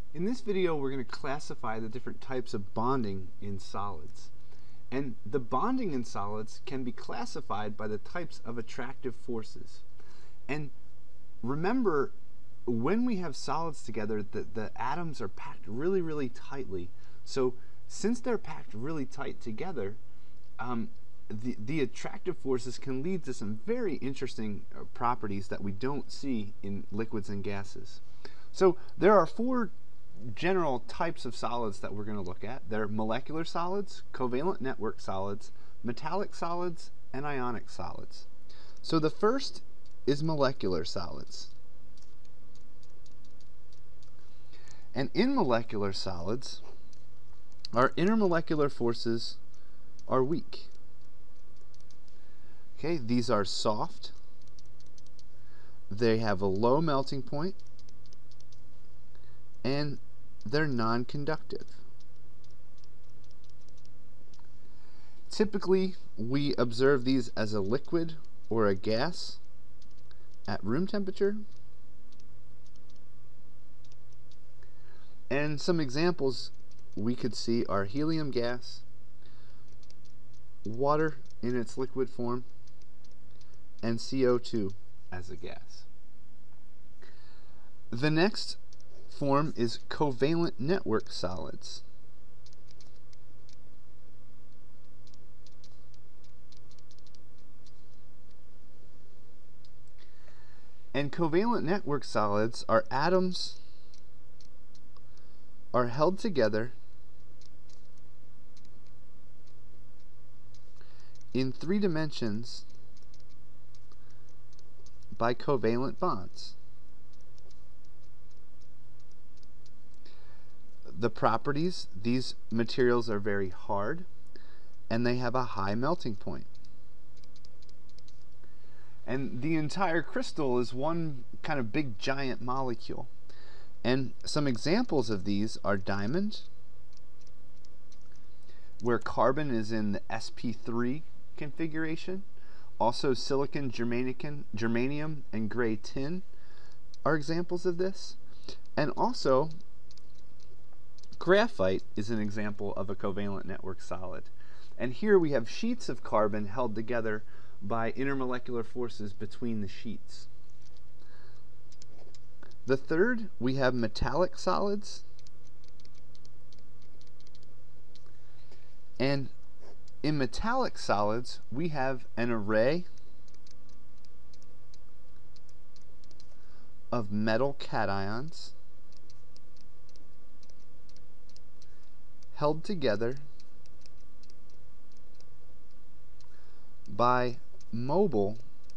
In this video, we're going to classify the different types of bonding in solids. And the bonding in solids can be classified by the types of attractive forces. And remember, when we have solids together, the atoms are packed really, really tightly. So since they're packed really tight together, the attractive forces can lead to some very interesting properties that we don't see in liquids and gases. So there are four general types of solids that we're going to look at. They're molecular solids, covalent network solids, metallic solids, and ionic solids. So the first is molecular solids. And in molecular solids, our intermolecular forces are weak. Okay, these are soft. They have a low melting point, and they're non-conductive. Typically, we observe these as a liquid or a gas at room temperature. And some examples we could see are helium gas, water in its liquid form, and CO2 as a gas. The next form is covalent network solids. And covalent network solids are atoms are held together in 3 dimensions by covalent bonds. The properties: these materials are very hard and they have a high melting point. And the entire crystal is one kind of big giant molecule. And some examples of these are diamond, where carbon is in the sp3 configuration. Also silicon, germanium, and gray tin are examples of this. And also graphite is an example of a covalent network solid. And here we have sheets of carbon held together by intermolecular forces between the sheets. The third, we have metallic solids. And in metallic solids, we have an array of metal cations held together by mobile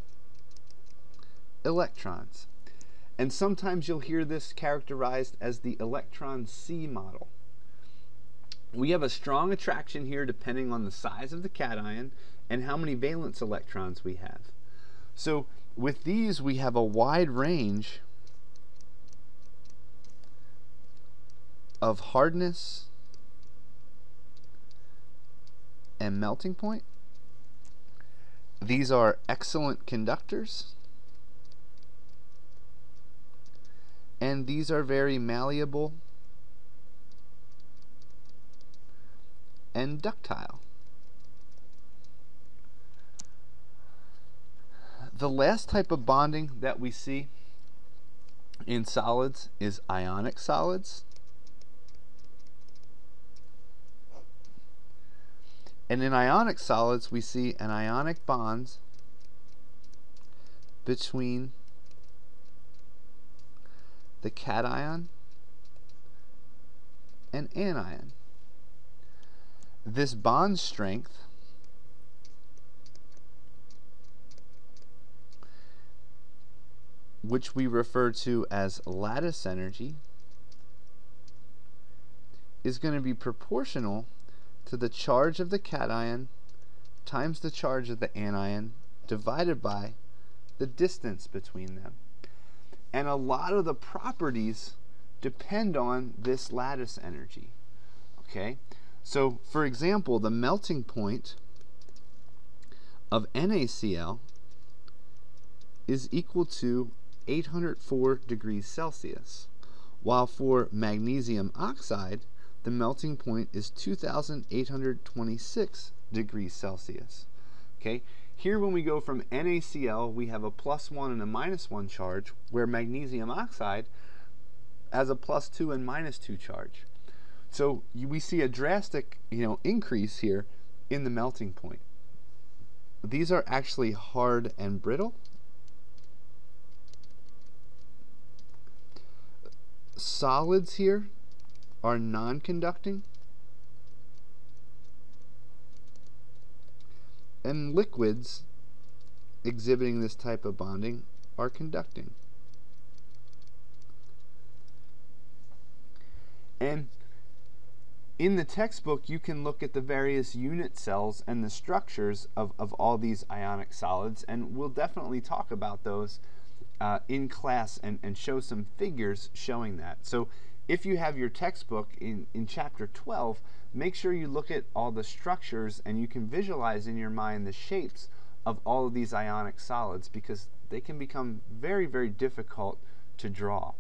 electrons. And sometimes you'll hear this characterized as the electron C model. We have a strong attraction here depending on the size of the cation and how many valence electrons we have. So with these, we have a wide range of hardness and melting point. These are excellent conductors, and these are very malleable and ductile. The last type of bonding that we see in solids is ionic solids. And in ionic solids, we see an ionic bond between the cation and anion. This bond strength which we refer to as lattice energy is going to be proportional to the charge of the cation times the charge of the anion divided by the distance between them. And a lot of the properties depend on this lattice energy. Okay? So, for example, the melting point of NaCl is equal to 804 degrees Celsius, while for magnesium oxide, the melting point is 2,826 degrees Celsius. Okay? Here when we go from NaCl, we have a +1 and a -1 charge, where magnesium oxide has a +2 and -2 charge. So we see a drastic, increase here in the melting point. These are actually hard and brittle. Solids here are non-conducting, and liquids exhibiting this type of bonding are conducting. And in the textbook, you can look at the various unit cells and the structures of all these ionic solids, and we'll definitely talk about those in class and show some figures showing that. So if you have your textbook in chapter 12, make sure you look at all the structures and you can visualize in your mind the shapes of all of these ionic solids, because they can become very, very difficult to draw.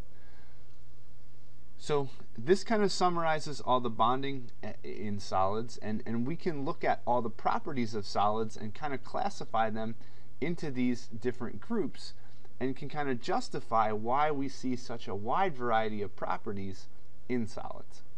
So this kind of summarizes all the bonding in solids, and we can look at all the properties of solids and kind of classify them into these different groups, and can kind of justify why we see such a wide variety of properties in solids.